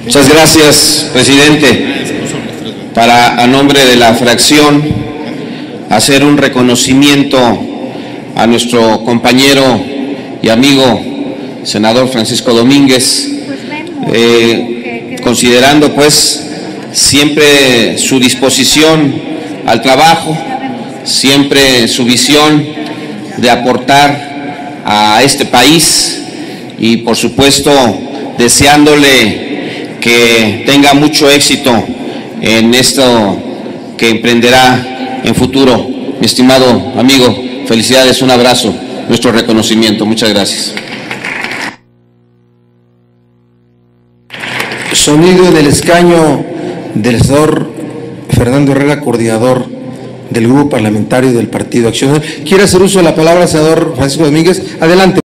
Muchas gracias, presidente. A nombre de la fracción, hacer un reconocimiento a nuestro compañero y amigo, senador Francisco Domínguez, considerando pues siempre su disposición al trabajo, siempre su visión de aportar a este país y por supuesto deseándole que tenga mucho éxito en esto que emprenderá en futuro. Mi estimado amigo, felicidades, un abrazo, nuestro reconocimiento. Muchas gracias. Sonido en el escaño del senador Fernando Herrera, coordinador del grupo parlamentario del Partido Acción Nacional. ¿Quiere hacer uso de la palabra, senador Francisco Domínguez? Adelante.